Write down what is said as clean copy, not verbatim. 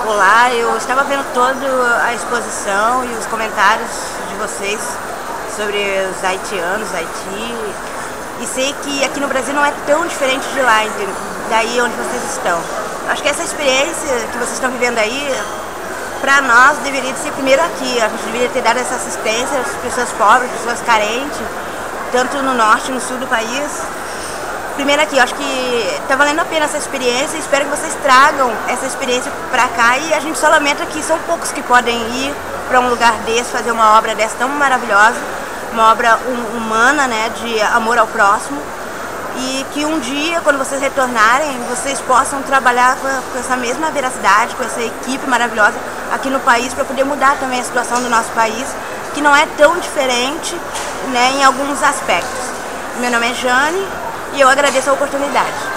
Olá, eu estava vendo toda a exposição e os comentários de vocês sobre os haitianos, Haiti, e sei que aqui no Brasil não é tão diferente de lá, daí onde vocês estão. Acho que essa experiência que vocês estão vivendo aí, para nós, deveria ser primeiro aqui. A gente deveria ter dado essa assistência às pessoas pobres, pessoas carentes, tanto no norte e no sul do país. Primeiro aqui, eu acho que está valendo a pena essa experiência e espero que vocês tragam essa experiência para cá. E a gente só lamenta que são poucos que podem ir para um lugar desse, fazer uma obra dessa tão maravilhosa, uma obra humana, né, de amor ao próximo. E que um dia, quando vocês retornarem, vocês possam trabalhar com essa mesma veracidade, com essa equipe maravilhosa aqui no país, para poder mudar também a situação do nosso país, que não é tão diferente, né, em alguns aspectos. Meu nome é Jane e eu agradeço a oportunidade.